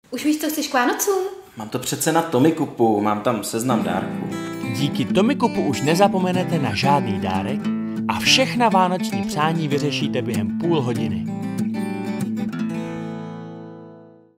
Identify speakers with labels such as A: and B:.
A: Už víš, co chceš k Vánocům?
B: Mám to přece na Tommycupu, mám tam seznam dárků.
C: Díky Tommycupu už nezapomenete na žádný dárek a všechna vánoční přání vyřešíte během půl hodiny.